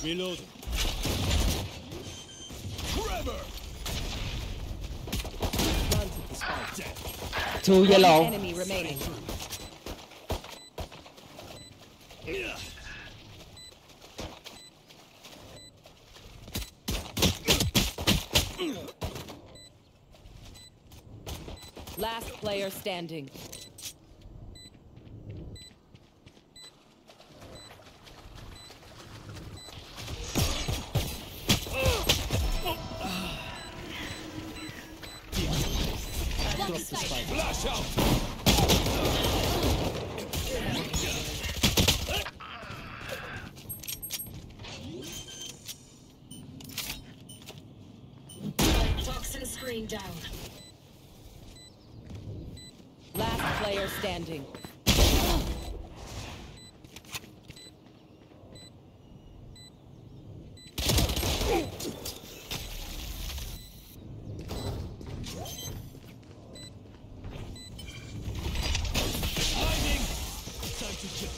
Reloading. Trevor. Planted the spike. Two yellow. Enemy remaining. Last player standing. Flash out. Toxin screen down. Last player standing. Blinding. Time to jump.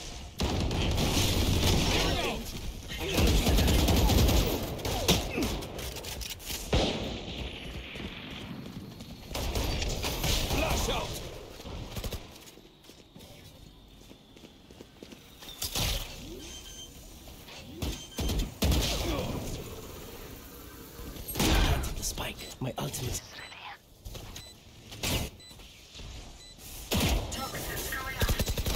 Flash out. Planted the spike. My ultimate. Toxins going up.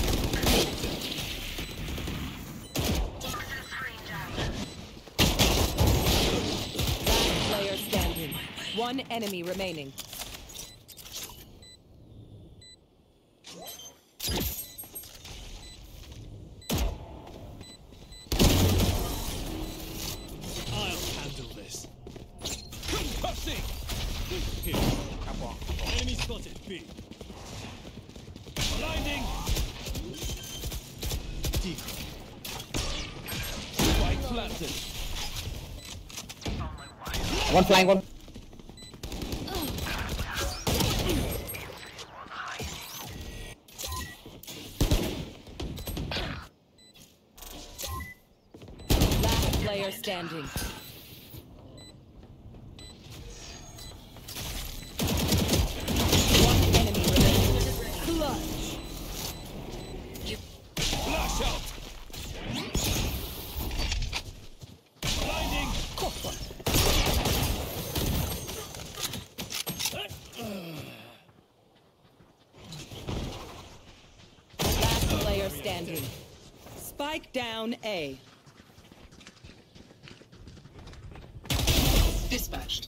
Toxin screen down. Last player standing. One enemy remaining. I'll handle this. Concussing. Here. Enemy spotted. B. Blinding. Deep. Spike planted. One flying one. Last player standing. One enemy remaining. Clutch. Flash out. Blinding. Last player standing. Spike down A. Dispatched.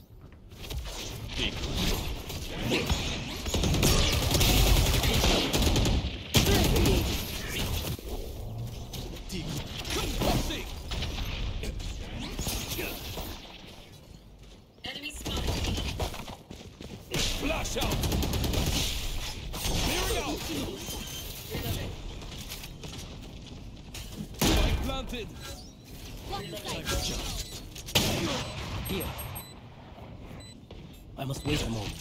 Deep. Concussing. Enemy spotted. Flash out. Clearing out. Spike planted. Here. I must wait a moment.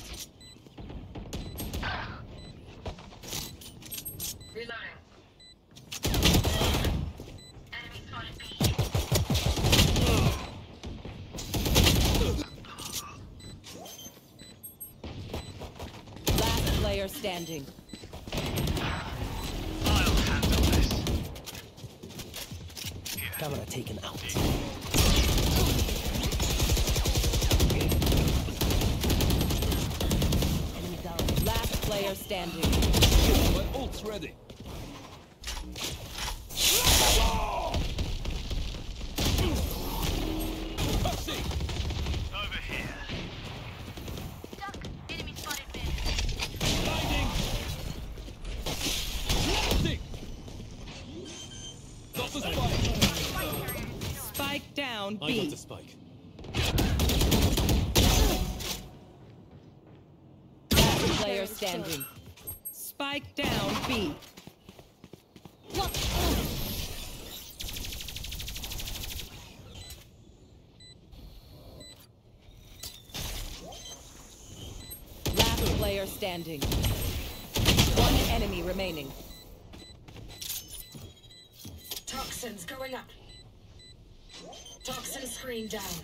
Reloading. Enemy spotted B. Last player standing. I'll handle this. Camera taken out. Enemy down. Last player standing. My ult's ready. Concussing. Over here. Enemy spotted B. Blinding. Blasting. Got the spike. Spike down I got B. the spike. Last player standing. Spike down B. Last player standing. One enemy remaining. Toxins going up. Toxin screen down.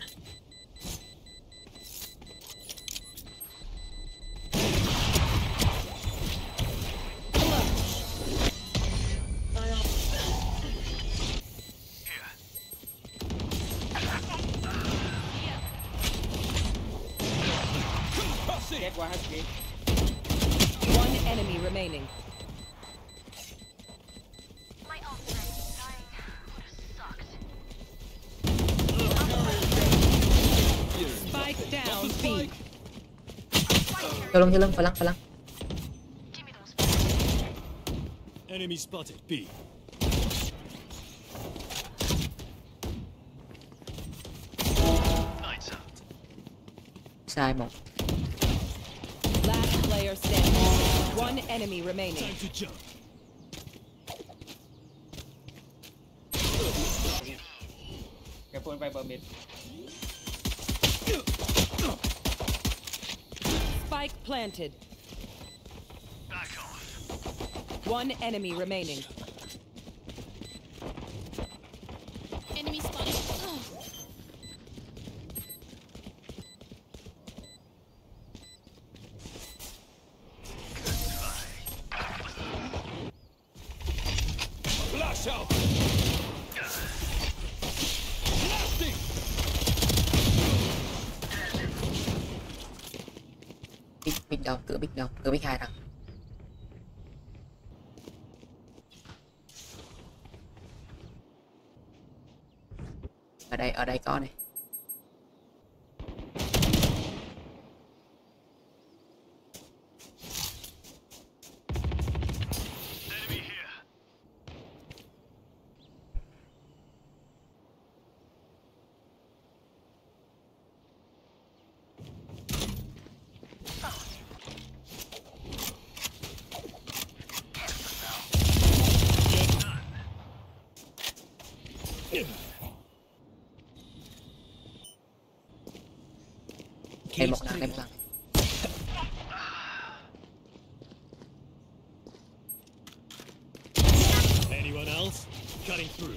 Chết quá hết kìa. One enemy remaining. My ultimate is dying. Would have sucked. Spike down The B. spike. Cho lưng phá lăng. Give me those. Enemy spotted. B. Lights out. Sai một. Last player standing. One enemy remaining. Time to jump. Careful Viper mid. Spike planted. Back off. One enemy remaining. Enemy spotted. Flash out. Blasting. Big đâu, cửa big đâu, cửa big 2 thằng. Ở đây có này. Enemy here. Đây một thằng. Anyone else? Cutting through.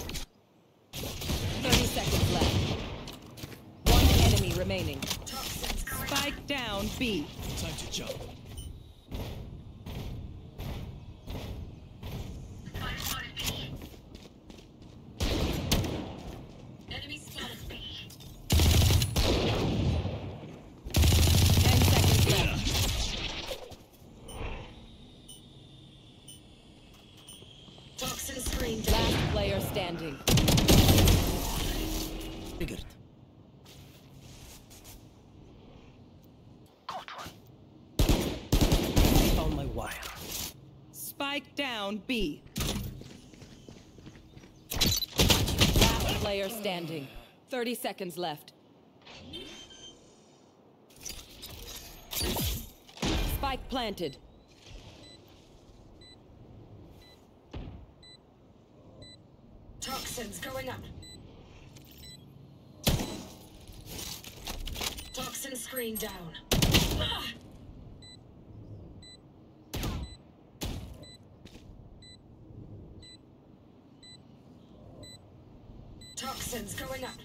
30 seconds left. One enemy remaining. Spike down B. Time to jump. Enemy spotted B. 10 seconds left. Toxin screen down. Last player standing. Triggered. Found my wire. Spike down B. Last player standing. 30 seconds left. Spike planted. Toxins going up. Toxin screen down. Ah! Toxins going up.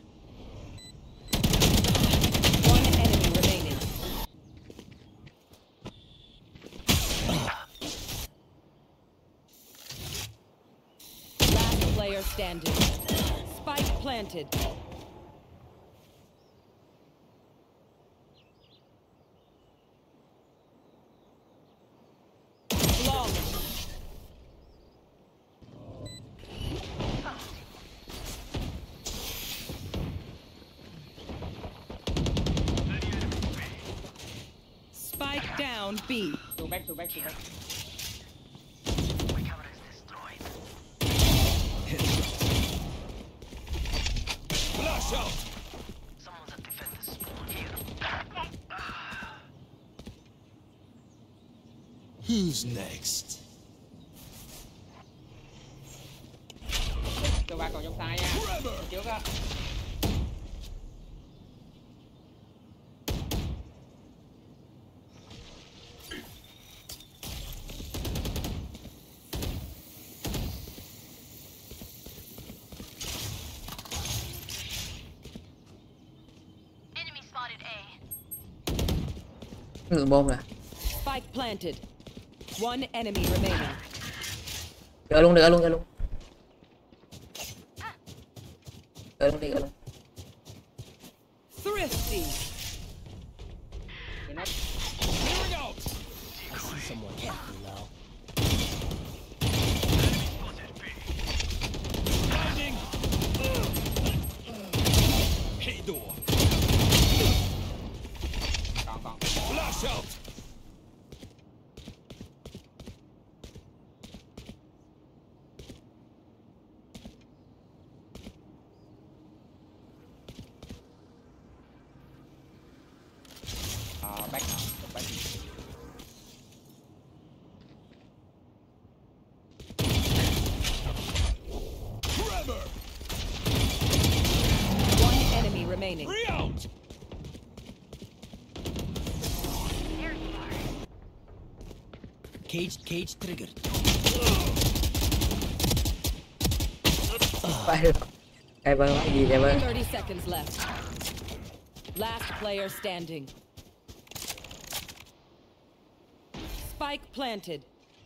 One enemy remaining. Last player standing. Spike planted. Long. Spike down B. Two back. Flash out. Who's next? Two back còn trong tay nha. Trevor. Trước á. Ngừng bom rồi. Spike planted. One enemy remaining. Đỡ luôn, đỡ luôn, đỡ luôn. Đỡ luôn đi, đỡ luôn. Thrifty. You're not. Clearing out. I see someone careful now. Landing. Hey door. Còn. Flash out. Back nào. Back. Trevor. One enemy remaining. Free out. Cage triggered. Phải được. Cái bơ cái gì vậy bơ? 30 seconds left. Last player standing. Spike planted.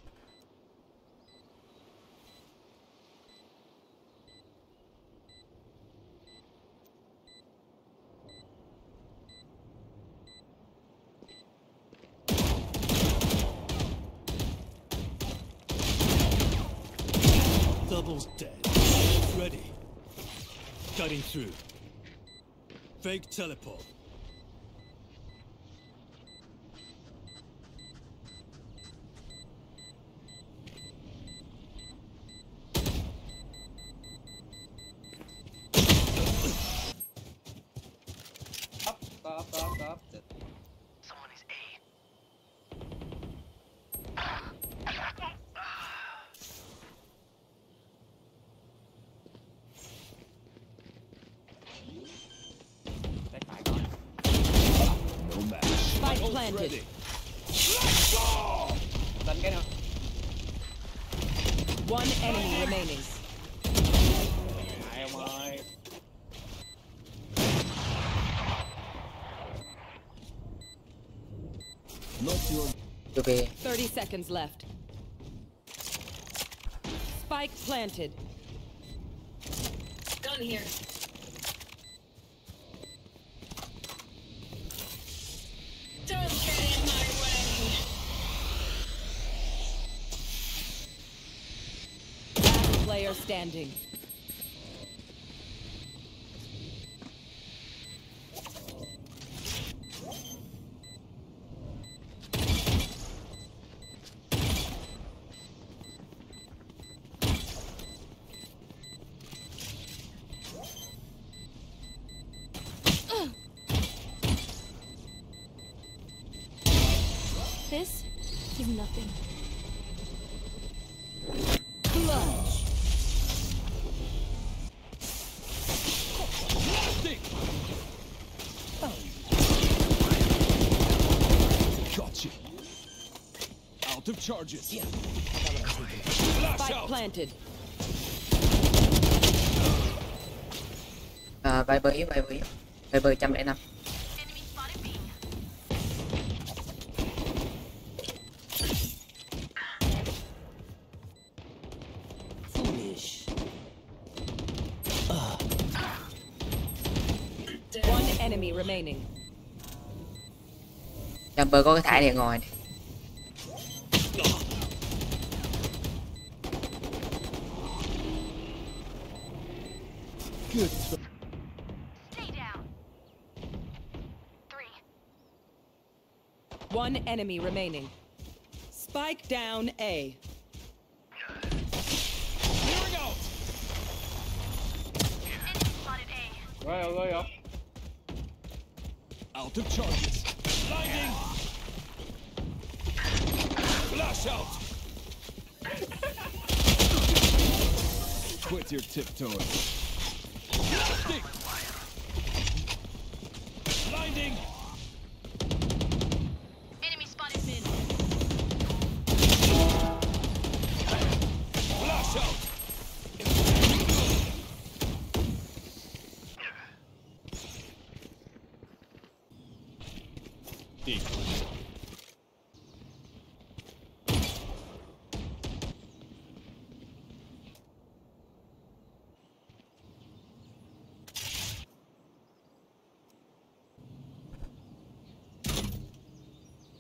Double's dead. Ready. Cutting through. Fake teleport. Up. Tay phải con. No match. Spike Ult planted. ready. Let's go! Đánh cái nào. One enemy remaining. Hai ông ơi. Not your. Chưa về. 30 seconds left. Spike planted. Gun here. Don't get in my way. Last player standing. This is nothing. Clutch. Stick. Gotcha. Out of charges. Yeah. Now I'm gonna take it out. Flash Spike out. planted. Viper yếu. Viper 105. Foolish. One enemy remaining. Jumper có cái thải này ngồi này. Good. Stay down. 3. One enemy remaining. Spike down A. Clearing out. Enemy spotted A. Rồi không? Out of charges. Blinding. Flash out. Quit your tiptoeing. Stick. Blinding. Enemy spotted mid. Flash out.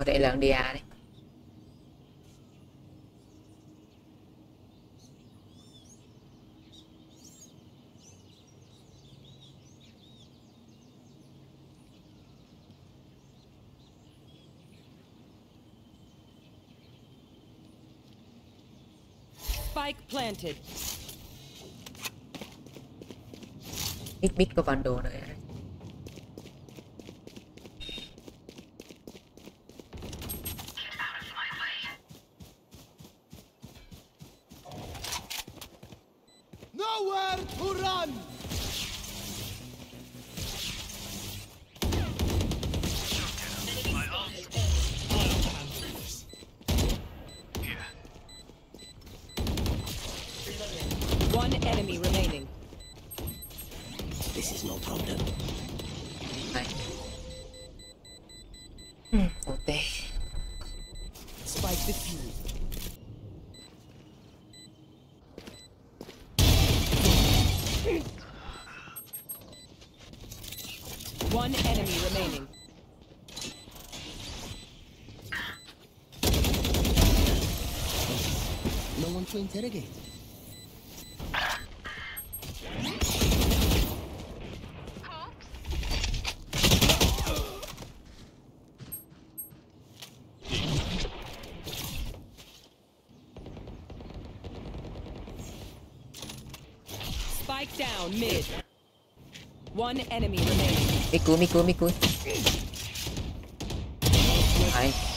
Có thể là đi A đấy. Spike planted. Mid có bản đồ nữa. Nowhere to run! One enemy remaining. This is no problem. Này. Ok. Spike defused. One enemy remaining. No one to interrogate. Spike down mid. One enemy remaining. Mid cuối. Đấy.